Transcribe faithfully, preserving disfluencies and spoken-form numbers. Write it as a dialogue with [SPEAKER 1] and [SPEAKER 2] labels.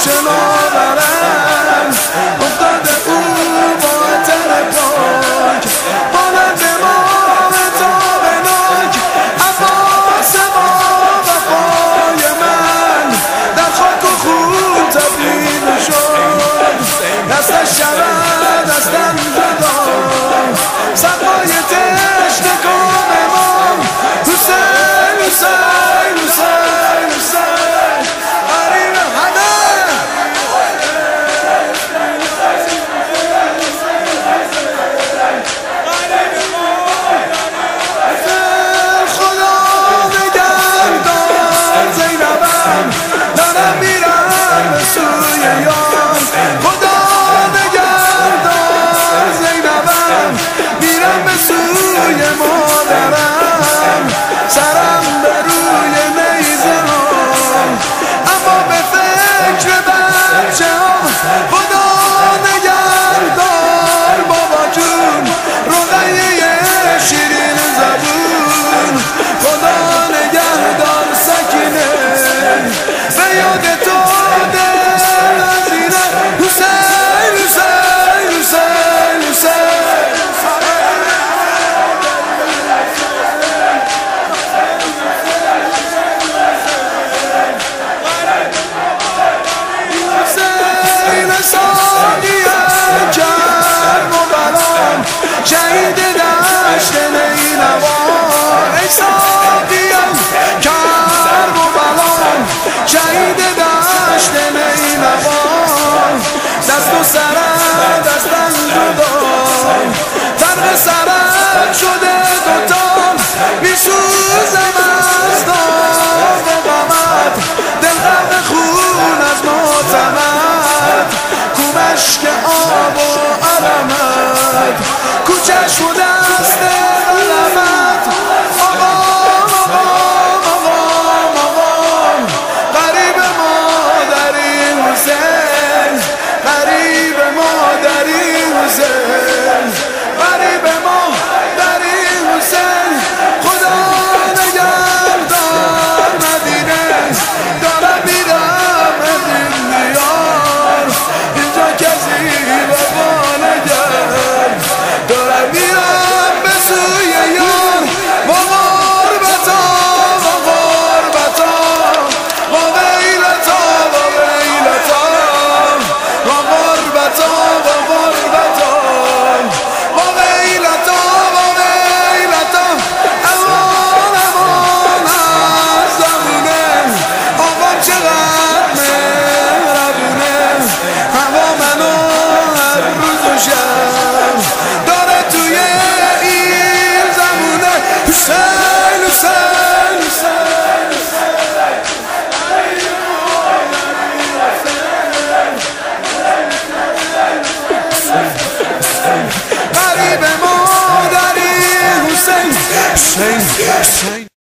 [SPEAKER 1] شناورم افتاده او با تر پاک مانند ماه تابناک عباس با وفای من در خاک و خون تبدیل شد دستش شود از دم جدا سقای تشنه کام امام حسین حسین حسین حسین قریب همه خدا نگهدار زینبم دارم میرم به سوی یار خدا نگهدار زینبم میرم به سوی مادرم سرم به روی نیزه ها اما به فکر بچه ها خدا نگهدار بابا جون رقیه شیرین زبون خدا نگهدار سکینه به یاد تو دل نزینه حسین حسین حسین حسین ساقی کرم و بلام شهید دشت نینوا ای ساقی کرم و بلام شهید دشت نینوا دست و سرت از تن جدا فرق سرت شده دوتا میسوزم از داغ و غمت دل غرق خون از ماتمت کومشک آب و علمت کوچک شده است قلمت آقام آقام آقام آقام قریب ما در این حسین قریب ما در این حسین قریب ما در این حسین خدا نگهدار مدینه دارم میرم از این دیار اینجا کسی وفا نکرد دارم میرم به سوی یار با غربتا با غربتا با ویلتا با ویلتا با غربتا با غربتا با ویلتا با ویلتا امان امان از زمونه آقام چقدر مهربونه هوا منو هر روز و شب داره توی این زمونه حسین حسین حسین قریب ما در این حسین حسین حسین